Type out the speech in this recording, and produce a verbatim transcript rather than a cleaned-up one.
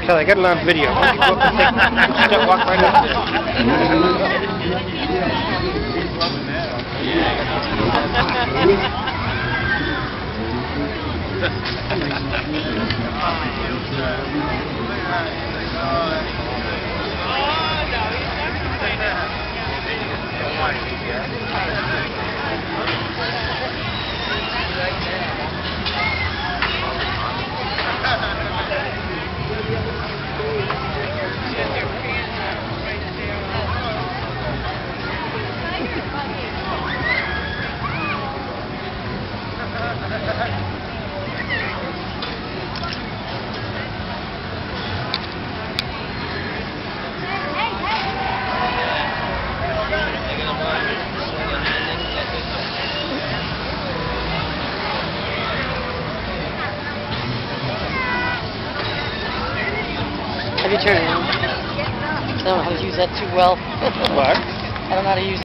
I got it on video. Why don't you go up and take, step, walk right up Have you turned it on? I don't know how to use that too well. What? I don't know how to use